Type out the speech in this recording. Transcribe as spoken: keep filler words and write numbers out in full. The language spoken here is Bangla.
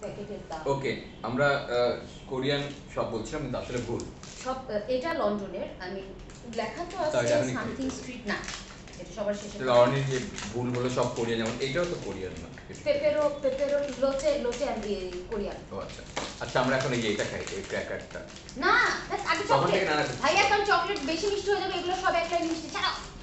প্যাকেটের দাম। ওকে, আমরা কোরিয়ান শপ বলছিলাম কিন্তু আসলে ভুল। সব এটা লন্ডনের, আমি লেখা তো আছে সামথিং স্ট্রিট না, এটা সবার শেষে। লন্ডনের যে ভুল হলো সব কোরিয়ান, যেমন এটাও তো কোরিয়ান না। পেপেরো পেপেরো লোচে লোচে আমি কোরিয়ান। ও আচ্ছা আচ্ছা, আমরা এখন এই যে এটা খাই, এই ক্র্যাকারটা না, আগে চকলেট। ভাইয়া কারণ চকলেট বেশি মিষ্টি হয়ে যাবে, এগুলো সব এক লাইন মিষ্টি ছাড়াও।